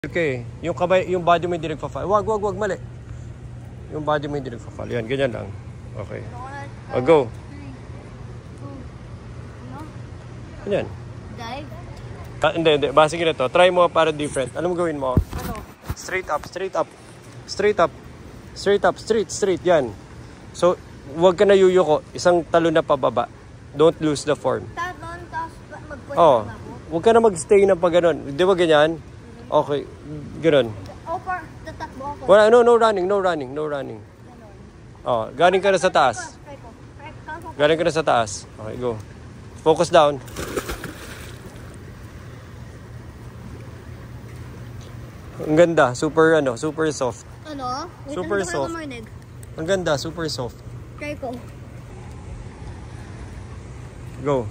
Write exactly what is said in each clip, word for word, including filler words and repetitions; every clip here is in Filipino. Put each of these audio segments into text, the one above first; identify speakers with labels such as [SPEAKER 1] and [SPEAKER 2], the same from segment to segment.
[SPEAKER 1] Okay, yung kamay, yung body mo hindi nagfa-fall. Wag, wag, wag, mali. Yung body mo hindi nagfa-fall. Yan, ganyan lang. Okay. O, go. Ganyan.
[SPEAKER 2] Dive?
[SPEAKER 1] Ah, hindi, hindi. Base ganito. Try mo para different. Ano mo gawin mo?
[SPEAKER 2] Ano?
[SPEAKER 1] Straight up, straight up. Straight up. Straight up, straight, straight. Yan. So, wag ka na yuyuko. Isang talo na pababa. Don't lose the form.
[SPEAKER 2] Talon, tapos mag-point
[SPEAKER 1] Oh,
[SPEAKER 2] na ako?
[SPEAKER 1] wag ka na mag-stay na pa ganun. Di ba ganyan? Okay, ganun.
[SPEAKER 2] O, par, tatakbo ako.
[SPEAKER 1] Wala, no, no running, no running, no running. Oh, galing ka na sa taas.
[SPEAKER 2] Try ko. Try ko.
[SPEAKER 1] Galing ka na sa taas. Okay, go. Focus down. Ang ganda, super ano, super soft.
[SPEAKER 2] Ano? Wait,
[SPEAKER 1] Super
[SPEAKER 2] ano ba
[SPEAKER 1] soft.
[SPEAKER 2] ka marinig?
[SPEAKER 1] Ang ganda, super soft.
[SPEAKER 2] Try ko.
[SPEAKER 1] Go.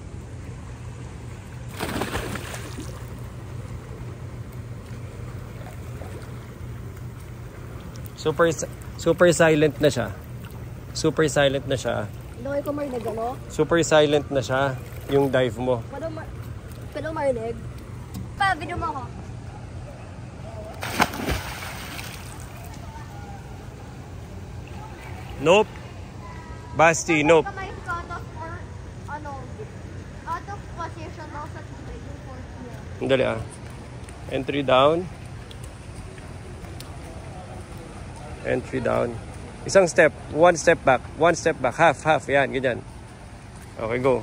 [SPEAKER 1] Super super silent na siya. Super silent na siya.
[SPEAKER 2] Hindi ko marinig, ano?
[SPEAKER 1] Super silent na siya yung dive mo.
[SPEAKER 2] Paano mar... Paano marinig? Pa, video mo ako.
[SPEAKER 1] Nope. Basti, nope.
[SPEAKER 2] Kamay ka out of or, ano, out of position ako sa tubig yung force niya.
[SPEAKER 1] Dali ah. Entry down. Entry down. Isang step. One step back. One step back. Half, half. Yan, ganyan. Okay, go.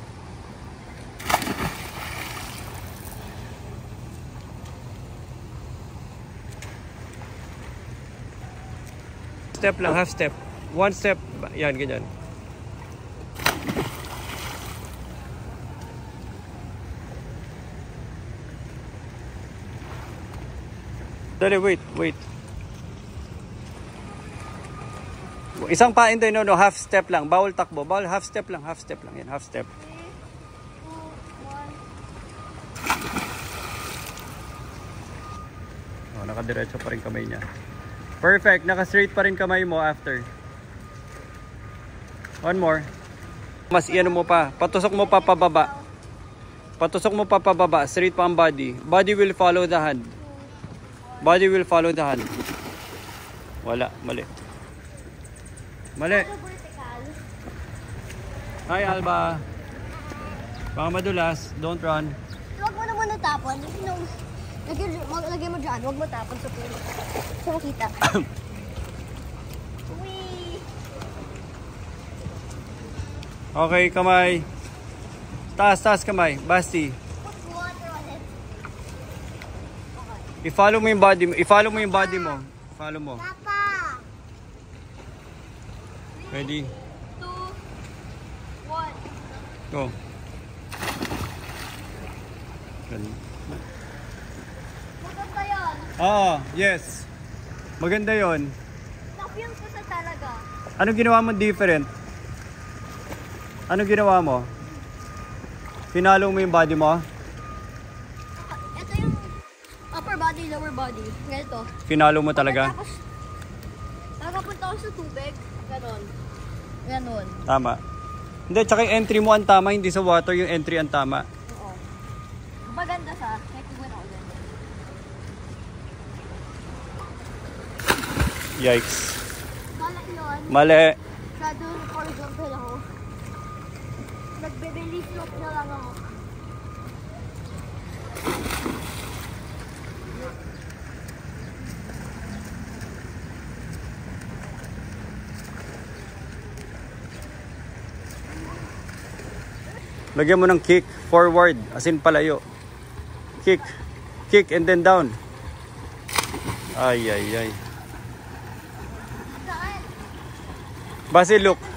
[SPEAKER 1] Step lang, half step. One step. Yan, ganyan. Dali, wait, wait. Isang pain din, no, no, half step lang. Bawal takbo. Bawal, half step lang. Half step lang. Yan, half step. Oh, nakadiretso pa rin kamay niya. Perfect. Naka-straight pa rin kamay mo after. One more. Mas iano mo pa. Patusok mo pa pababa. Patusok mo pa pababa. Straight pa ang body. Body will follow the hand. Body will follow the hand. Wala. Mali. Mali. Hi, Alba. Baka madulas. Don't run.
[SPEAKER 2] Huwag mo na muna tapon. Lagay mo dyan. Huwag mo tapon sa puno. Sa makita. Wee!
[SPEAKER 1] Okay, kamay. Taas, taas kamay. Basti.
[SPEAKER 2] Put water on it.
[SPEAKER 1] I-follow mo yung body mo. I-follow mo yung body mo. Follow mo.
[SPEAKER 2] Papa!
[SPEAKER 1] Ready?
[SPEAKER 2] Two, one.
[SPEAKER 1] Go. Ganun.
[SPEAKER 2] Maganda yun.
[SPEAKER 1] Oo, yes. Maganda yon.
[SPEAKER 2] Na-feel ko sa talaga.
[SPEAKER 1] Anong ginawa mo different? Anong ginawa mo? Pinalo mo yung body mo?
[SPEAKER 2] Ito yung upper body, lower body. Ganito.
[SPEAKER 1] Pinalo mo talaga?
[SPEAKER 2] Tapos, nakapunta ako sa tubig. Ganon. Ganon.
[SPEAKER 1] Tama. Hindi, tsaka yung entry mo ang tama, hindi sa water yung entry ang tama.
[SPEAKER 2] Oo. Maganda sa. Nakuha ako dyan.
[SPEAKER 1] Yikes.
[SPEAKER 2] Mala yun.
[SPEAKER 1] Mali.
[SPEAKER 2] Shadow horizontal ako. Nagbe-belly float na lang ako.
[SPEAKER 1] Lagyan mo ng kick forward, as in palayo. Kick. Kick and then down. Ay, ay, ay.
[SPEAKER 2] Saan?
[SPEAKER 1] Base, look.